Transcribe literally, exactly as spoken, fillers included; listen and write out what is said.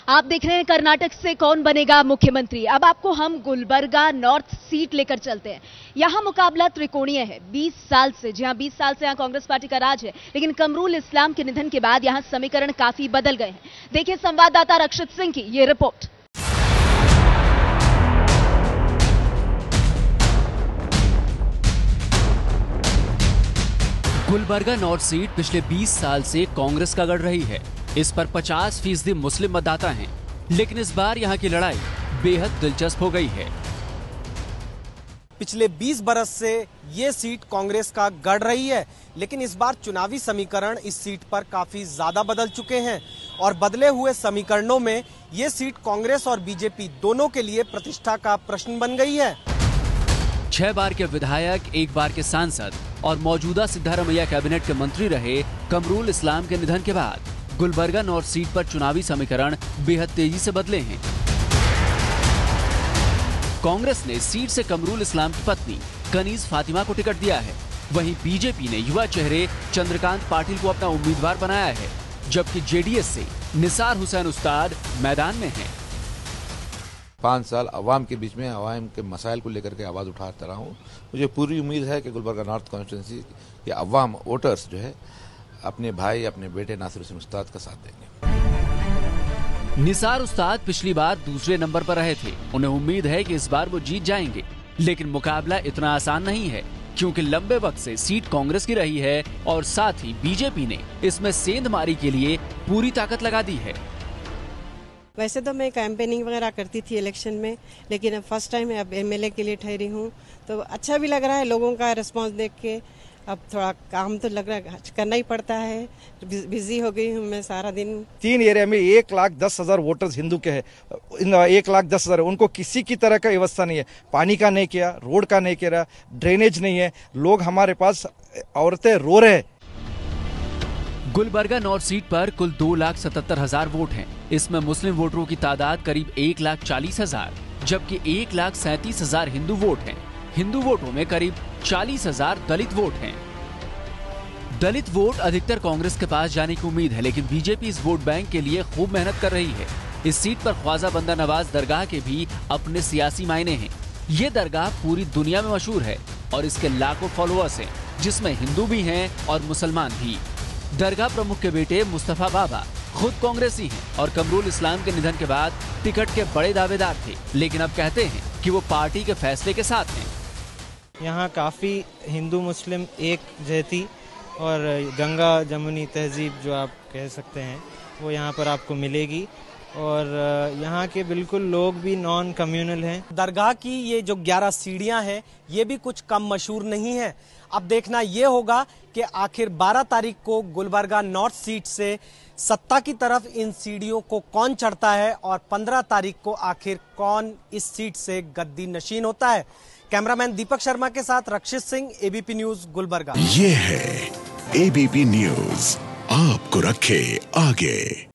आप देख रहे हैं कर्नाटक से कौन बनेगा मुख्यमंत्री। अब आपको हम गुलबर्गा नॉर्थ सीट लेकर चलते हैं। यहां मुकाबला त्रिकोणीय है। बीस साल से, जी हां, बीस साल से यहां कांग्रेस पार्टी का राज है, लेकिन कमरुल इस्लाम के निधन के बाद यहां समीकरण काफी बदल गए हैं। देखिए संवाददाता रक्षित सिंह की ये रिपोर्ट। गुलबर्गा नॉर्थ सीट पिछले बीस साल से कांग्रेस का गढ़ रही है। इस पर पचास फीसदी मुस्लिम मतदाता हैं, लेकिन इस बार यहां की लड़ाई बेहद दिलचस्प हो गई है। पिछले बीस बरस से ये सीट कांग्रेस का गढ़ रही है, लेकिन इस बार चुनावी समीकरण इस सीट पर काफी ज्यादा बदल चुके हैं और बदले हुए समीकरणों में ये सीट कांग्रेस और बीजेपी दोनों के लिए प्रतिष्ठा का प्रश्न बन गई है। छह बार के विधायक, एक बार के सांसद और मौजूदा सिद्धारमैया कैबिनेट के मंत्री रहे कमरुल इस्लाम के निधन के बाद गुलबर्गा नॉर्थ सीट पर चुनावी समीकरण बेहद तेजी से बदले हैं। कांग्रेस ने सीट से कमरुल इस्लाम की पत्नी कनीज फातिमा को टिकट दिया है। वहीं बीजेपी ने युवा चेहरे चंद्रकांत पाटिल को अपना उम्मीदवार बनाया है, जबकि जेडीएस से निसार हुसैन उस्ताद मैदान में हैं। पाँच साल अवाम के बीच में अवाम के मसाइल को लेकर के आवाज उठाता रहा हूँ। मुझे पूरी उम्मीद है कि गुलबर्गा नॉर्थ कॉन्स्टिट्यूंसी के अवाम वोटर्स जो है अपने भाई, अपने बेटे नासिर हुसैन उस्ताद का साथ देंगे। निसार उस्ताद पिछली बार दूसरे नंबर पर रहे थे। उन्हें उम्मीद है कि इस बार वो जीत जाएंगे, लेकिन मुकाबला इतना आसान नहीं है, क्योंकि लंबे वक्त से सीट कांग्रेस की रही है और साथ ही बीजेपी ने इसमें सेंधमारी के लिए पूरी ताकत लगा दी है। वैसे तो मैं कैंपेनिंग वगैरह करती थी इलेक्शन में, लेकिन अब फर्स्ट टाइम अब एमएलए के लिए ठहरी हूँ, तो अच्छा भी लग रहा है लोगों का रिस्पांस देख के। अब थोड़ा काम तो लग रहा है, करना ही पड़ता है। बिजी हो गई हूँ मैं सारा दिन। तीन एरिया में एक लाख दस हजार वोटर्स हिंदू के हैं। इन एक लाख दस हजार उनको किसी की तरह का व्यवस्था नहीं है। पानी का नहीं किया, रोड का नहीं किया, ड्रेनेज नहीं है। लोग हमारे पास, औरतें रो रहे हैं। गुलबर्गा नॉर्थ सीट पर कुल दो लाख सतहत्तर हजार वोट हैं। इसमें मुस्लिम वोटरों की तादाद करीब एक लाख चालीस हजार, जबकि एक लाख सैंतीस हजार हिंदू वोट हैं। हिंदू वोटों में करीब चालीस हजार दलित वोट हैं। दलित वोट अधिकतर कांग्रेस के पास जाने की उम्मीद है, लेकिन बीजेपी इस वोट बैंक के लिए खूब मेहनत कर रही है। इस सीट पर ख्वाजा बंदा नवाज दरगाह के भी अपने सियासी मायने हैं। ये दरगाह पूरी दुनिया में मशहूर है और इसके लाखों फॉलोअर्स हैं, जिसमें हिंदू भी हैं और मुसलमान भी। दरगाह प्रमुख के बेटे मुस्तफा बाबा खुद कांग्रेसी हैं और कमरुल इस्लाम के निधन के बाद टिकट के बड़े दावेदार थे, लेकिन अब कहते हैं कि वो पार्टी के फैसले के साथ हैं। यहाँ काफ़ी हिंदू मुस्लिम एक जैती और गंगा जमुनी तहजीब जो आप कह सकते हैं वो यहाँ पर आपको मिलेगी, और यहाँ के बिल्कुल लोग भी नॉन कम्युनल हैं। दरगाह की ये जो ग्यारह सीढ़ियां हैं ये भी कुछ कम मशहूर नहीं है। अब देखना ये होगा कि आखिर बारह तारीख को गुलबर्गा नॉर्थ सीट से सत्ता की तरफ इन सीढ़ियों को कौन चढ़ता है और पंद्रह तारीख को आखिर कौन इस सीट से गद्दी नशीन होता है। कैमरामैन दीपक शर्मा के साथ रक्षित सिंह, एबीपी न्यूज, गुलबर्गा। ये है एबीपी न्यूज, आपको रखे आगे।